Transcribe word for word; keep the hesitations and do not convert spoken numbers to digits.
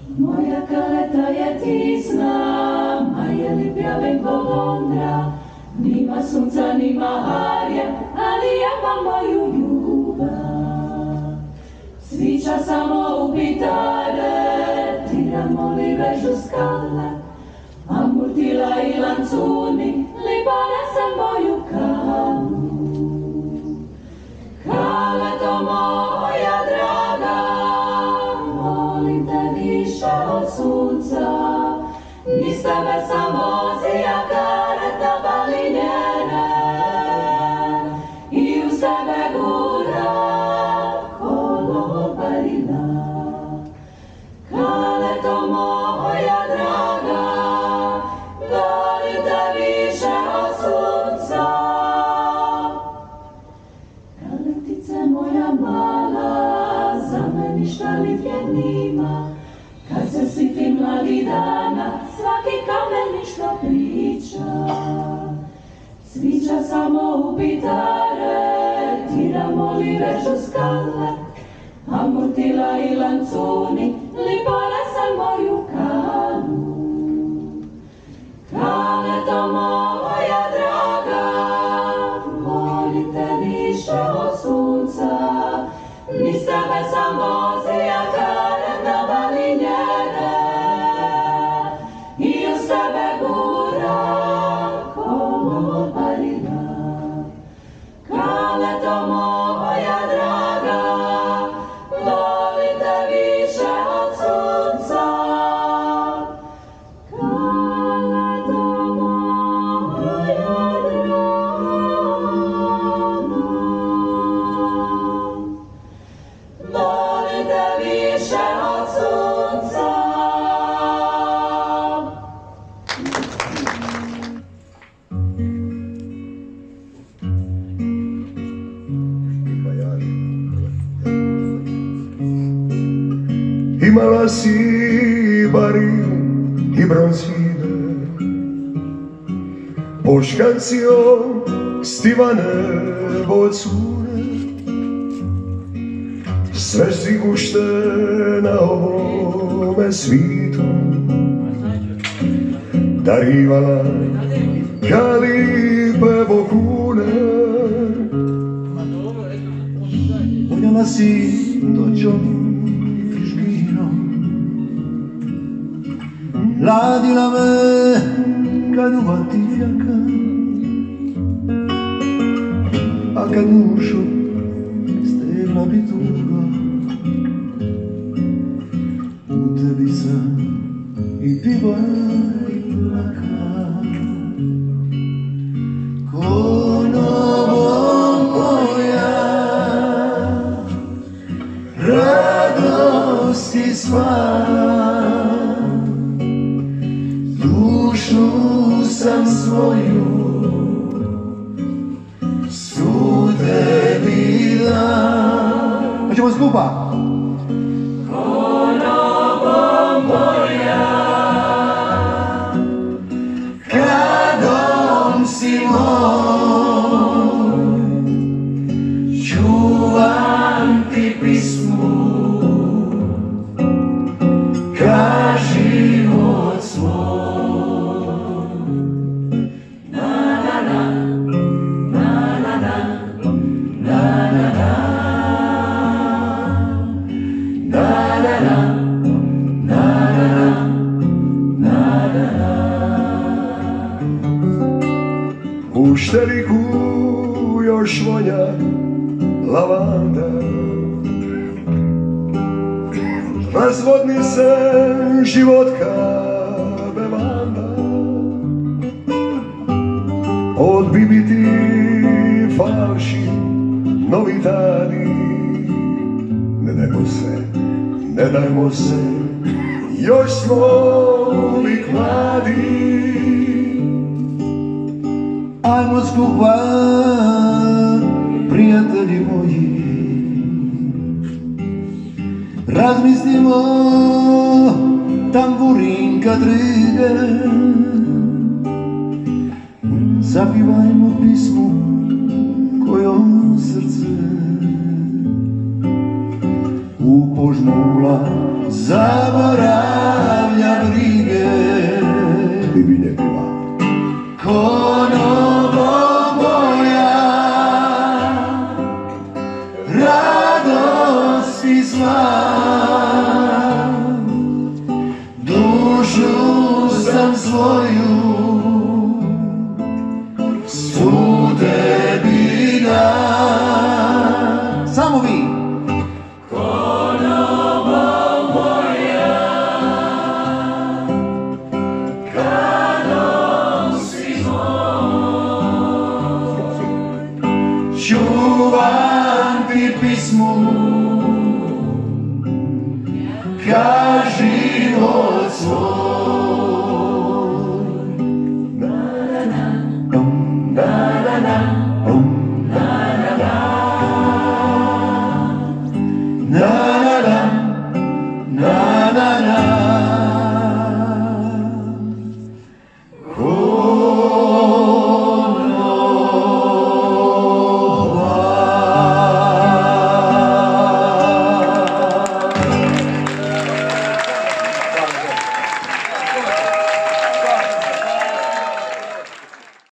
Moja kaleta je tisna, ma je li pjavenko Londra, nima sunca, nima harja, ali ja mam moju ljubav. Svića samo u pitare, tiramo li vežu skale, a murtila i lancuni, libane se moju kalu. Kaleto moja draga, molim te više od sunca, niz tebe sam vozija kareta balinjene i uz tebe gura kolo barina. Kaleto moja draga, volim te više od sunca. Kaletice moja mala, za me ništa litke nima, kad se sitim mladih dana, svaki kamen ništa priča. Svića samo u pitare, tiramo li vežu skale, a murtila i lancuni, libane se moju kalu. Kaleto moja draga, volim te više od sunca, niz tebe sam vozija kareta balinjene i uz tebe gura kolo barina. Kaleto moja draga, volim te više od sunca. Kaleto moja draga, volim te više od sunca. Imala si bariju i bronzine, po škancijom stivane bocune, sve si gušte na ovome svitu, darivala kalipe bokune. Voljela si dođom ladila me kad uvati fjaka, a kad ušo stegla bi tuga, u tebi sam i piva i plaka. Ko novom moja radosti sva, dušu sam svoju su tebi dam. Hoćemo skupa. Konovo moja, kadom si moj, čuvam ti pismu ka život svoj. U šteliku još vonja lavanda, razvodni se životka bevanda, od bibiti falši novitadi. Ne dajmo se, ne dajmo se, još smo uvijek mladi. Ajmo skupa, prijatelji moji, razmislimo tamburinka drige, zapivajmo pismu kojom srce u požnula zaboravlja brige. Bibinje piva. Ko novoboja, radosti zla, dušu sam svoju svu tebi dam. Samo vi. Čuvam ti pismu ka život svoj. Na-na-na, na-na-na, na-na-na, na-na-na, na-na-na.